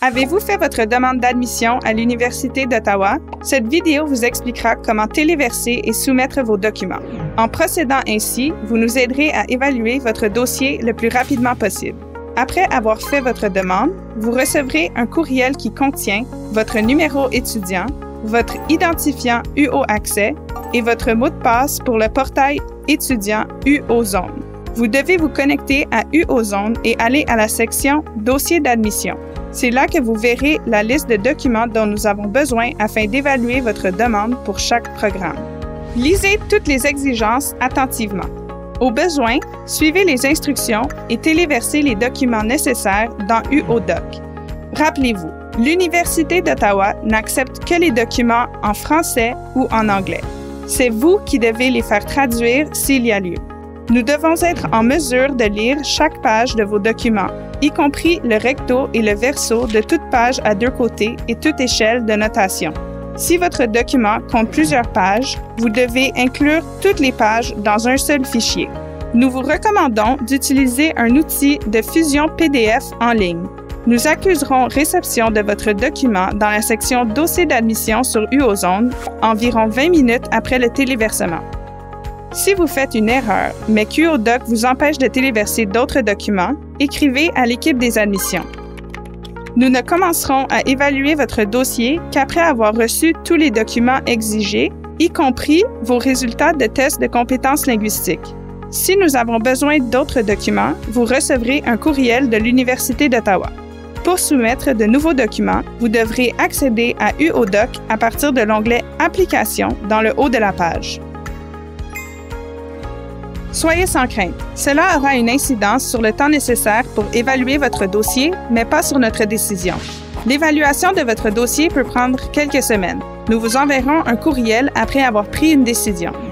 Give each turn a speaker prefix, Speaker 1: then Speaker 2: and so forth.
Speaker 1: Avez-vous fait votre demande d'admission à l'Université d'Ottawa? Cette vidéo vous expliquera comment téléverser et soumettre vos documents. En procédant ainsi, vous nous aiderez à évaluer votre dossier le plus rapidement possible. Après avoir fait votre demande, vous recevrez un courriel qui contient votre numéro étudiant, votre identifiant UO Accès et votre mot de passe pour le portail étudiant UO Zone. Vous devez vous connecter à UO Zone et aller à la section « Dossier d'admission ». C'est là que vous verrez la liste de documents dont nous avons besoin afin d'évaluer votre demande pour chaque programme. Lisez toutes les exigences attentivement. Au besoin, suivez les instructions et téléversez les documents nécessaires dans UODoc. Rappelez-vous, l'Université d'Ottawa n'accepte que les documents en français ou en anglais. C'est vous qui devez les faire traduire s'il y a lieu. Nous devons être en mesure de lire chaque page de vos documents, y compris le recto et le verso de toute page à deux côtés et toute échelle de notation. Si votre document compte plusieurs pages, vous devez inclure toutes les pages dans un seul fichier. Nous vous recommandons d'utiliser un outil de fusion PDF en ligne. Nous accuserons réception de votre document dans la section Dossier d'admission sur UO Zone environ 20 minutes après le téléversement. Si vous faites une erreur, mais qu'UODoc vous empêche de téléverser d'autres documents, écrivez à l'équipe des admissions. Nous ne commencerons à évaluer votre dossier qu'après avoir reçu tous les documents exigés, y compris vos résultats de tests de compétences linguistiques. Si nous avons besoin d'autres documents, vous recevrez un courriel de l'Université d'Ottawa. Pour soumettre de nouveaux documents, vous devrez accéder à UODoc à partir de l'onglet « Applications » dans le haut de la page. Soyez sans crainte, cela aura une incidence sur le temps nécessaire pour évaluer votre dossier, mais pas sur notre décision. L'évaluation de votre dossier peut prendre quelques semaines. Nous vous enverrons un courriel après avoir pris une décision.